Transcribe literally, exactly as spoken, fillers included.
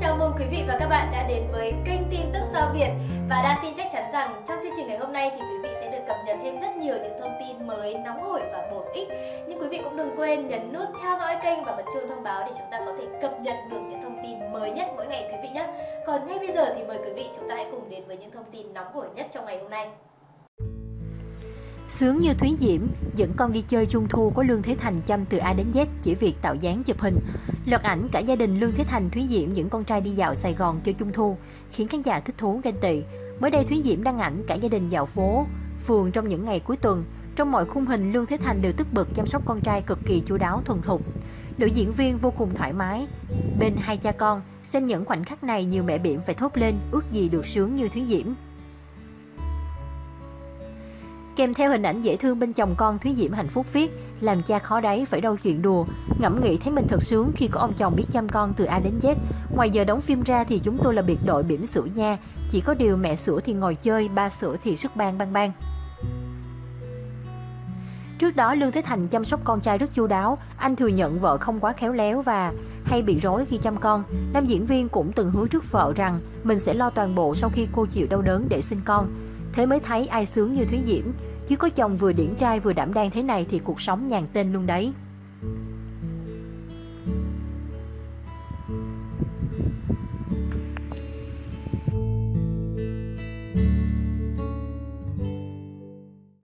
Chào mừng quý vị và các bạn đã đến với kênh tin tức Sao Việt. Và Đan tin chắc chắn rằng trong chương trình ngày hôm nay thì quý vị sẽ được cập nhật thêm rất nhiều những thông tin mới, nóng hổi và bổ ích. Nhưng quý vị cũng đừng quên nhấn nút theo dõi kênh và bật chuông thông báo để chúng ta có thể cập nhật được những thông tin mới nhất mỗi ngày quý vị nhé. Còn ngay bây giờ thì mời quý vị chúng ta hãy cùng đến với những thông tin nóng hổi nhất trong ngày hôm nay. Sướng như Thúy Diễm, dẫn con đi chơi Trung thu có Lương Thế Thành chăm từ A đến Z chỉ việc tạo dáng chụp hình. Loạt ảnh cả gia đình Lương Thế Thành, Thúy Diễm dẫn con trai đi dạo Sài Gòn chơi Trung thu khiến khán giả thích thú ganh tị. Mới đây Thúy Diễm đăng ảnh cả gia đình dạo phố, phường trong những ngày cuối tuần. Trong mọi khung hình, Lương Thế Thành đều tức bực chăm sóc con trai cực kỳ chu đáo thuần thục. Nữ diễn viên vô cùng thoải mái bên hai cha con. Xem những khoảnh khắc này, nhiều mẹ bỉm phải thốt lên ước gì được sướng như Thúy Diễm. Kèm theo hình ảnh dễ thương bên chồng con, Thúy Diễm hạnh phúc viết: làm cha khó đấy, phải đâu chuyện đùa. Ngẫm nghĩ thấy mình thật sướng khi có ông chồng biết chăm con từ A đến Z. Ngoài giờ đóng phim ra thì chúng tôi là biệt đội bỉm sữa nha. Chỉ có điều mẹ sữa thì ngồi chơi, ba sữa thì sức bang bang bang. Trước đó Lương Thế Thành chăm sóc con trai rất chu đáo. Anh thừa nhận vợ không quá khéo léo và hay bị rối khi chăm con. Nam diễn viên cũng từng hứa trước vợ rằng mình sẽ lo toàn bộ sau khi cô chịu đau đớn để sinh con. Thế mới thấy ai sướng như Thúy Diễm. Chứ có chồng vừa điển trai vừa đảm đang thế này thì cuộc sống nhàn tên luôn đấy.